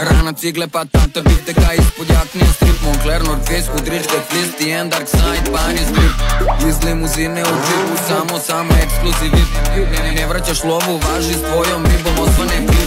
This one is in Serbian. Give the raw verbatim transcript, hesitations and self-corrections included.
Rana cigle pa tanta bifteka ispod jaknije strip Moncler, North Face, Hudričke, Flist i en Dark Side, Pani Split Iz limuzine u džipu, samo, samo ekskluziv. Ne vraćaš lovu, važi s tvojom ribom, osvane klip